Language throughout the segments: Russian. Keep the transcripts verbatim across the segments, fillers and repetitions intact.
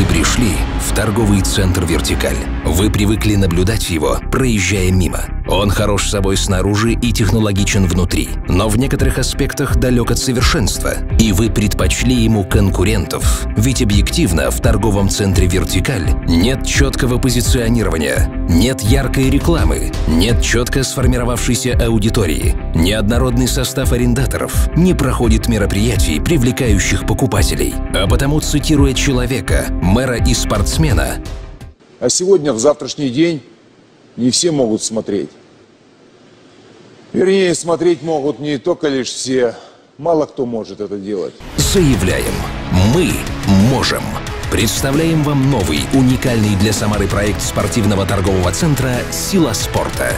пришли в торговый центр «Вертикаль». Вы привыкли наблюдать его, проезжая мимо. Он хорош собой снаружи и технологичен внутри, но в некоторых аспектах далек от совершенства. И вы предпочли ему конкурентов. Ведь объективно в торговом центре «Вертикаль» нет четкого позиционирования, нет яркой рекламы, нет четко сформировавшейся аудитории, неоднородный состав арендаторов, не проходит мероприятий, привлекающих покупателей. А потому, цитируя человека, мэра и спортсмена: «А сегодня, в завтрашний день, не все могут смотреть. Вернее, смотреть могут не только лишь все. Мало кто может это делать». Заявляем: мы можем. Представляем вам новый, уникальный для Самары проект спортивного торгового центра «Сила спорта».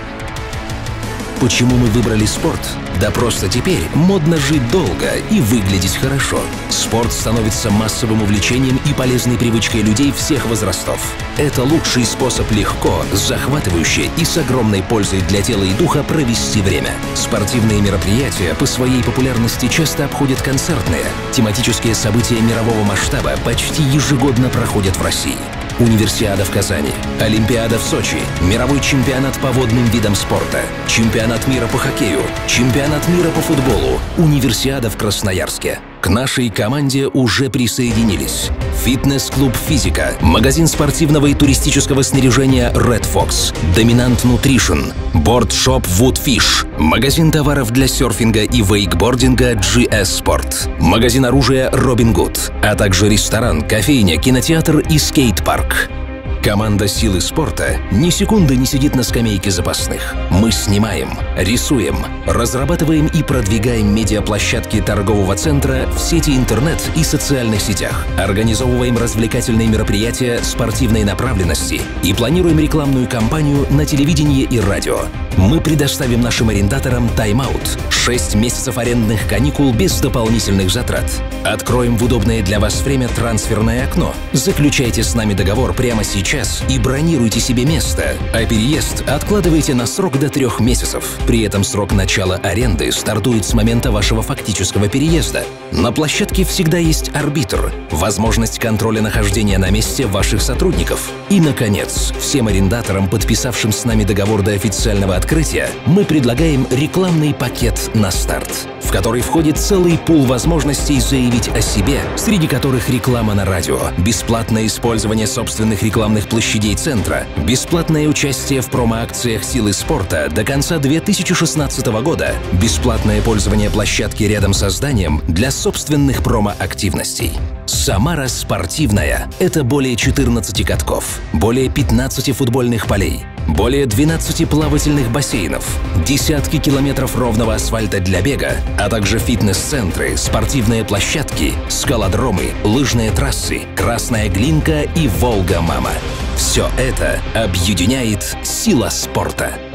Почему мы выбрали спорт? Да просто теперь модно жить долго и выглядеть хорошо. Спорт становится массовым увлечением и полезной привычкой людей всех возрастов. Это лучший способ легко, захватывающе и с огромной пользой для тела и духа провести время. Спортивные мероприятия по своей популярности часто обходят концертные. Тематические события мирового масштаба почти ежегодно проходят в России. Универсиада в Казани, Олимпиада в Сочи, мировой чемпионат по водным видам спорта, чемпионат мира по хоккею, чемпионат мира по футболу, универсиада в Красноярске. К нашей команде уже присоединились фитнес-клуб «Физика», магазин спортивного и туристического снаряжения Red Fox, Dominant Nutrition, бордшоп Woodfish, магазин товаров для серфинга и вейкбординга джи эс Sport, магазин оружия Robin Good, а также ресторан, кофейня, кинотеатр и скейт-парк. Команда «Силы спорта» ни секунды не сидит на скамейке запасных. Мы снимаем, рисуем, разрабатываем и продвигаем медиаплощадки торгового центра в сети интернет и социальных сетях, организовываем развлекательные мероприятия спортивной направленности и планируем рекламную кампанию на телевидении и радио. Мы предоставим нашим арендаторам тайм-аут, шесть месяцев арендных каникул без дополнительных затрат. Откроем в удобное для вас время трансферное окно. Заключайте с нами договор прямо сейчас и бронируйте себе место, а переезд откладывайте на срок до трех месяцев. При этом срок начала аренды стартует с момента вашего фактического переезда. На площадке всегда есть арбитр, возможность контроля нахождения на месте ваших сотрудников. И, наконец, всем арендаторам, подписавшим с нами договор до официального открытия, мы предлагаем рекламный пакет на старт, в который входит целый пул возможностей заявить о себе, среди которых реклама на радио, бесплатное использование собственных рекламных площадей центра, бесплатное участие в промо-акциях «Силы спорта» до конца две тысячи шестнадцатого года, бесплатное пользование площадки рядом со зданием для собственных промо-активностей. Самара спортивная – это более четырнадцати катков, более пятнадцати футбольных полей, более двенадцати плавательных бассейнов, десятки километров ровного асфальта для бега, а также фитнес-центры, спортивные площадки, скалодромы, лыжные трассы, Красная Глинка и Волга-Мама. Все это объединяет «Сила спорта».